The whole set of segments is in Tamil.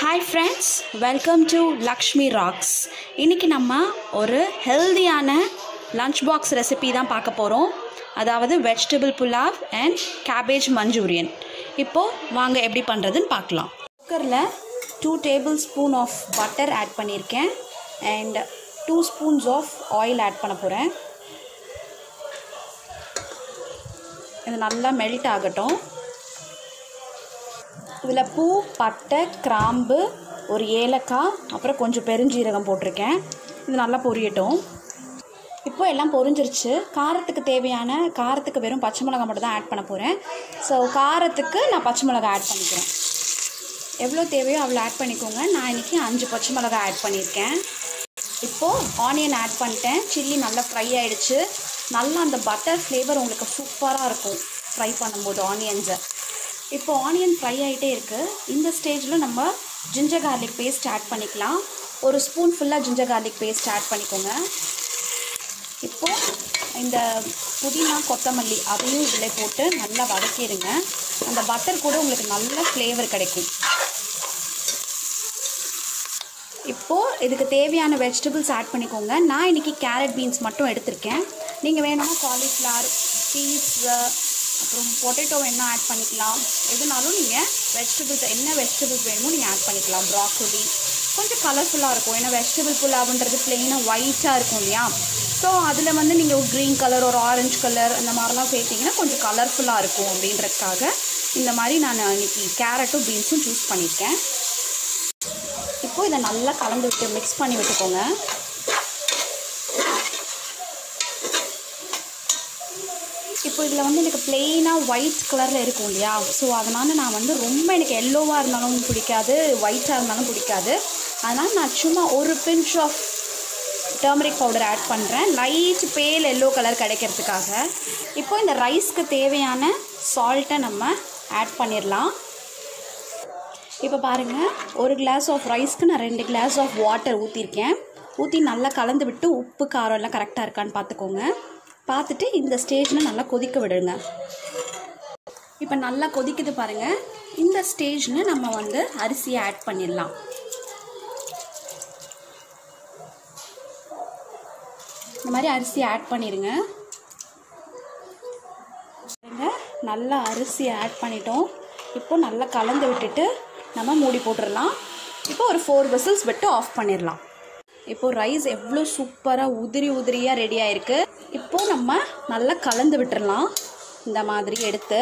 Hi friends, welcome to Lakshmi rocks. இன்றைக்கி நம்ம ஒரு ஹெல்தியான லஞ்ச் பாக்ஸ் ரெசிபி தான் பார்க்க போகிறோம். அதாவது vegetable pulao and cabbage manchurian. இப்போது வாங்க எப்படி பண்ணுறதுன்னு பார்க்கலாம். குக்கரில் 2 tablespoon ஆஃப் பட்டர் ஆட் பண்ணியிருக்கேன் and 2 spoons of oil add பண்ண போகிறேன். இது நல்லா மெல்ட் ஆகட்டும். இதில் பூ, பட்டை, கிராம்பு, ஒரு ஏலக்காய், அப்புறம் கொஞ்சம் பெருஞ்சீரகம் போட்டிருக்கேன். இது நல்லா பொரியட்டும். இப்போ எல்லாம் பொரிஞ்சிருச்சு. காரத்துக்கு வெறும் பச்சை மிளகாய் மட்டும் தான் ஆட் பண்ண போகிறேன். ஸோ காரத்துக்கு நான் பச்சை மிளகாய் ஆட் பண்ணிக்கிறேன். எவ்வளோ தேவையோ அவ்வளோ ஆட் பண்ணிக்கோங்க. நான் இன்றைக்கி 5 பச்சை மிளகாய் ஆட் பண்ணியிருக்கேன். இப்போது ஆனியன் ஆட் பண்ணிட்டேன். சில்லி நல்லா ஃப்ரை ஆகிடுச்சு. நல்லா அந்த பட்டர் ஃப்ளேவர் உங்களுக்கு சூப்பராக இருக்கும் ஃப்ரை பண்ணும்போது ஆனியன்ஸை. இப்போ ஆனியன் ஃப்ரை ஆகிட்டே இருக்குது. இந்த ஸ்டேஜில் நம்ம ஜிஞ்சர் கார்லிக் பேஸ்ட் ஆட் பண்ணிக்கலாம். ஒரு ஸ்பூன் ஃபுல்லாக ஜிஞ்சர் கார்லிக் பேஸ்ட் ஆட் பண்ணிக்கோங்க. இப்போது இந்த புதினா, கொத்தமல்லி அதையும் இதில் போட்டு நல்லா வதக்கிடுங்க. அந்த பட்டர் கூட உங்களுக்கு நல்ல ஃப்ளேவர் கிடைக்கும். இப்போது இதுக்கு தேவையான வெஜிடபிள்ஸ் ஆட் பண்ணிக்கோங்க. நான் இன்றைக்கி கேரட் பீன்ஸ் மட்டும் எடுத்திருக்கேன். நீங்கள் வேணும்னா காலிஃப்ளவர், பீஸ், அப்புறம் பொட்டேட்டோ வேணால் ஆட் பண்ணிக்கலாம். எதுனாலும் நீங்கள் என்ன வெஜிடபிள்ஸ் வேணுமோ நீங்கள் ஆட் பண்ணிக்கலாம். ப்ராக்கோலி கொஞ்சம் கலர்ஃபுல்லாக இருக்கும். ஏன்னா வெஜிடபிள் புலாவுன்றது பிளெயினாக ஒயிட்டாக இருக்கும் இல்லையா? ஸோ அதில் நீங்கள் ஒரு க்ரீன் கலர், ஒரு ஆரஞ்சு கலர் அந்த மாதிரிலாம் சேர்த்திங்கன்னா கொஞ்சம் கலர்ஃபுல்லாக இருக்கும். அப்படின்றதுக்காக இந்த மாதிரி நான் இன்றைக்கி கேரட்டும் பீன்ஸும் சூஸ் பண்ணியிருக்கேன். இப்போது இதை நல்லா கலந்து விட்டு மிக்ஸ் பண்ணி விட்டுக்கோங்க. இப்போ இதில் எனக்கு பிளெயினாக ஒயிட் கலரில் இருக்கும் இல்லையா? ஸோ அதனால் நான் ரொம்ப எனக்கு எல்லோவாக இருந்தாலும் பிடிக்காது, ஒயிட்டாக இருந்தாலும் பிடிக்காது. அதனால் நான் சும்மா ஒரு pinch of turmeric powder add பண்ணுறேன், லைட் பேல் எல்லோ கலர் கிடைக்கிறதுக்காக. இப்போ இந்த ரைஸ்க்கு தேவையான சால்ட்டை நம்ம ஆட் பண்ணிடலாம். இப்போ பாருங்கள், ஒரு கிளாஸ் ஆஃப் ரைஸ்க்கு நான் 2 கிளாஸ் ஆஃப் வாட்டர் ஊற்றிருக்கேன். ஊற்றி நல்லா கலந்து விட்டு உப்பு காரம் எல்லாம் கரெக்டாக இருக்கான்னு பார்த்துக்கோங்க. பார்த்துட்டு இந்த ஸ்டேஜில் நல்லா கொதிக்க விடுங்க. இப்போ நல்லா கொதிக்குது பாருங்கள். இந்த ஸ்டேஜில் நம்ம அரிசியை ஆட் பண்ணிடலாம். இந்த மாதிரி அரிசியை ஆட் பண்ணிடுங்க. நல்லா அரிசியை ஆட் பண்ணிட்டோம். இப்போ நல்லா கலந்து விட்டுட்டு நம்ம மூடி போட்டுடலாம். இப்போ ஒரு 4 whistles விட்டு ஆஃப் பண்ணிடலாம். இப்போது ரைஸ் எவ்வளோ சூப்பராக உதிரியாக ரெடி ஆகிருக்கு. இப்போது நம்ம நல்லா கலந்து விட்டுடலாம். இந்த மாதிரி எடுத்து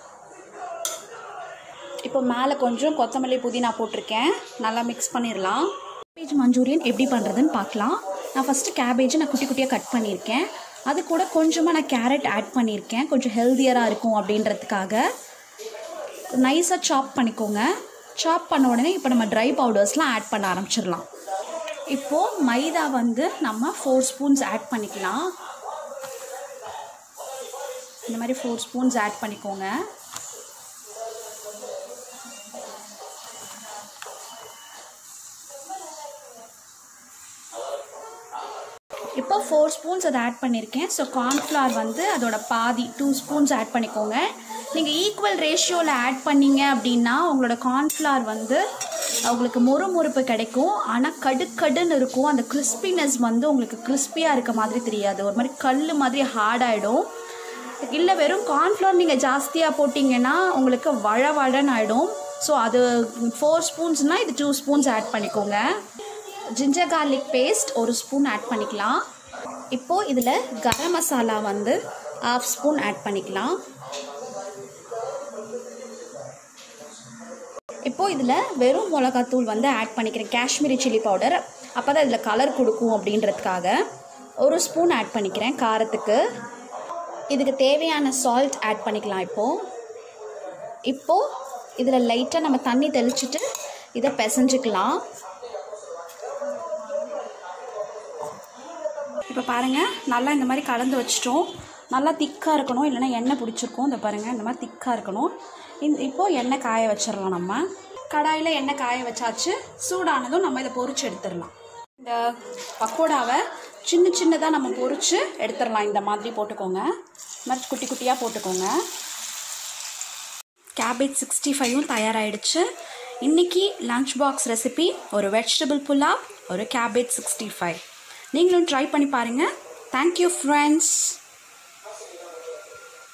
இப்போ மேலே கொஞ்சம் கொத்தமல்லி, புதினா போட்டிருக்கேன். நல்லா மிக்ஸ் பண்ணிடலாம். கேபேஜ் மஞ்சூரியன் எப்படி பண்ணுறதுன்னு பார்க்கலாம். நான் ஃபஸ்ட்டு கேபேஜை குட்டி குட்டியாக கட் பண்ணியிருக்கேன். அது கூட கொஞ்சமாக நான் கேரட் ஆட் பண்ணியிருக்கேன், கொஞ்சம் ஹெல்த்தியராக இருக்கும் அப்படின்றதுக்காக. நைஸாக சாப் பண்ணிக்கோங்க. சாப் பண்ண உடனே இப்போ நம்ம ட்ரை பவுடர்ஸ்லாம் ஆட் பண்ண ஆரம்பிச்சிடலாம். இப்போது மைதா நம்ம 4 spoons ஆட் பண்ணிக்கலாம். இந்த மாதிரி 4 spoons ஆட் பண்ணிக்கோங்க. இப்போ 4 spoons அதை ஆட் பண்ணியிருக்கேன். ஸோ கார்ன்ஃப்ளவர் அதோட பாதி 2 spoons ஆட் பண்ணிக்கோங்க. நீங்கள் ஈக்குவல் ரேஷியோவில் ஆட் பண்ணிங்க அப்படின்னா உங்களோட கார்ன்ஃப்ளவர் உங்களுக்கு மொறுமொறுப்பு கிடைக்கும். ஆனால் கடுன்னு இருக்கும். அந்த கிறிஸ்பினஸ் உங்களுக்கு கிறிஸ்பியாக இருக்க மாதிரி தெரியாது, ஒரு மாதிரி கல் மாதிரி ஹார்டாகிடும். இல்லை வெறும் கார்ன்ஃப்ளவர் நீங்கள் ஜாஸ்தியாக போட்டிங்கன்னா உங்களுக்கு வழன்னு ஆகிடும். ஸோ அது 4 spoonsனால் இது 2 spoons ஆட் பண்ணிக்கோங்க. Ginger garlic paste 1 spoon add பண்ணிக்கலாம். இப்போது இதில் கரம் மசாலா 1/2 spoon ஆட் பண்ணிக்கலாம். இப்போது இதில் வெறும் மிளகாத்தூள் ஆட் பண்ணிக்கிறேன், காஷ்மீரி சில்லி பவுடர். அப்போ தான் இதில் கலர் கொடுக்கும் அப்படின்றதுக்காக 1 spoon ஆட் பண்ணிக்கிறேன் காரத்துக்கு. இதுக்கு தேவையான சால்ட் ஆட் பண்ணிக்கலாம். இப்போது இதில் லைட்டாக நம்ம தண்ணி தெளிச்சுட்டு இதை பிசைஞ்சிக்கலாம். இப்போ பாருங்கள், நல்லா இந்த மாதிரி கலந்து வச்சிட்டோம். நல்லா திக்காக இருக்கணும், இல்லைனா எண்ணெய் பிடிச்சிருக்கும். இந்த பாருங்கள், இந்த மாதிரி திக்காக இருக்கணும். இப்போது எண்ணெய் காய வச்சிடலாம். நம்ம கடாயில் எண்ணெய் காய வச்சாச்சு. சூடானதும் நம்ம இதை பொரிச்சு எடுத்துடலாம். இந்த பக்கோடாவை சின்னதாக நம்ம பொரிச்சு எடுத்துடலாம். இந்த மாதிரி போட்டுக்கோங்க. இந்த மாதிரி குட்டி குட்டியாக போட்டுக்கோங்க. கேபேஜ் 65ம் தயாராகிடுச்சு. இன்றைக்கி லஞ்ச் பாக்ஸ் ரெசிபி ஒரு வெஜிடபிள் புலாவ், ஒரு கேபேஜ் 65. நீங்களும் ட்ரை பண்ணி பாருங்கள். Thank you friends.